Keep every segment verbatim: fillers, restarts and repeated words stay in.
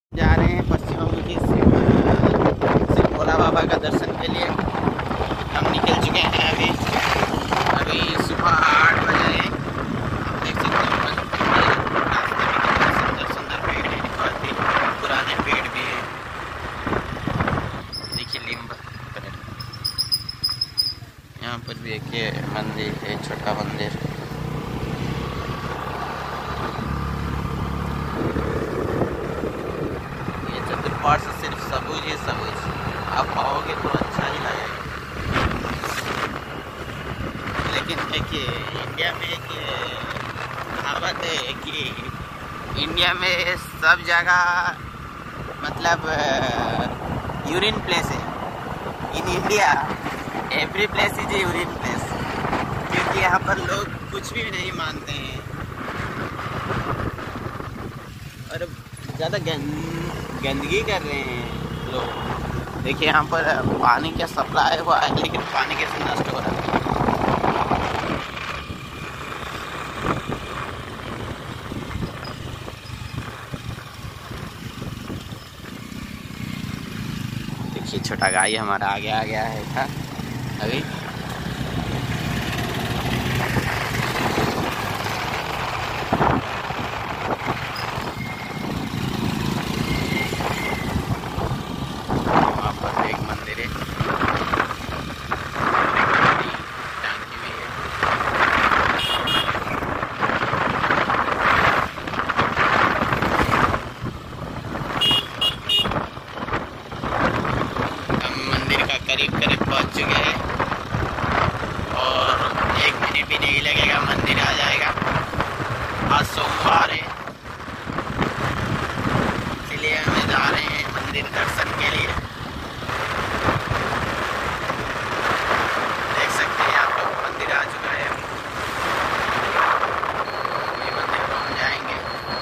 जा रहे हैं पश्चिममुखी शिव शिव भोला बाबा का दर्शन के लिए। हम निकल चुके हैं अभी अभी सुबह आठ बजे हैं। आप देख सकते हैं रास्ते में कितने सुंदर सुंदर पेड़ हैं, बहुत ही पुराने पेड़ भी हैं। देखिए लींब, यहाँ पर भी एक ये मंदिर है, छोटा मंदिर। और से सिर्फ सबूज ही सबूज, आप खाओगे तो अच्छा ही लगेगा। लेकिन देखिए इंडिया में एक कहावत है कि इंडिया में सब जगह मतलब यूरिन प्लेस है। In India every place is a urine place, क्योंकि यहाँ पर लोग कुछ भी नहीं मानते हैं और ज़्यादा गंदगी कर रहे हैं लोग। देखिए यहाँ पर पानी का सप्लाई हुआ है, लेकिन पानी कैसे नष्ट हो रहा है। देखिए छोटा गाय हमारा आगे आ गया है था अभी। करीब करीब पहुंच चुके हैं और एक मिनट भी नहीं लगेगा, मंदिर आ जाएगा। आज सोमवार है, इसलिए हम जा रहे हैं मंदिर दर्शन के लिए। देख सकते हैं आप लोग, मंदिर आ चुका है। ये मंदिर पहुंच जाएंगे।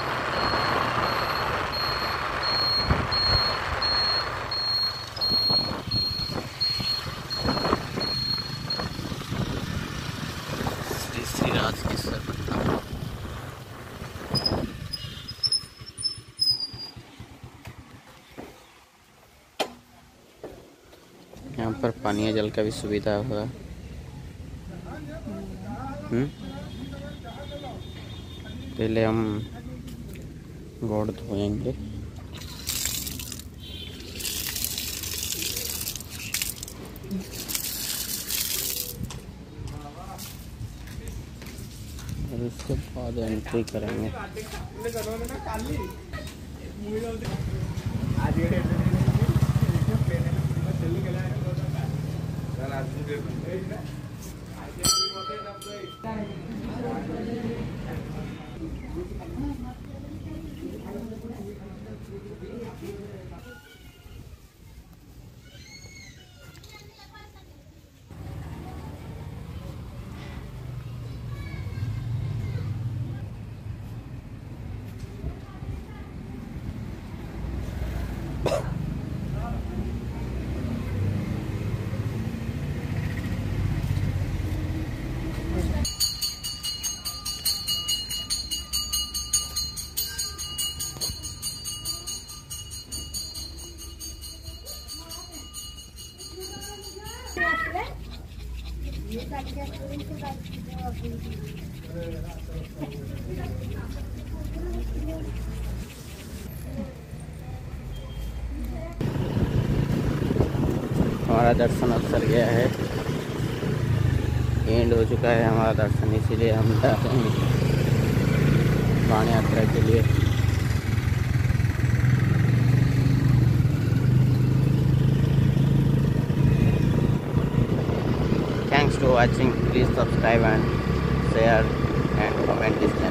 यहाँ पर पानीय जल का भी सुविधा होगा। हम्म पहले हम गोड़ धोएंगे। और उसके बाद एंट्री करेंगे। हमारा दर्शन अवसर गया है, एंड हो चुका है हमारा दर्शन, इसीलिए हम जा रहे हैं बाण यात्रा के लिए। Thanks for watching. Please subscribe and share and comment this channel.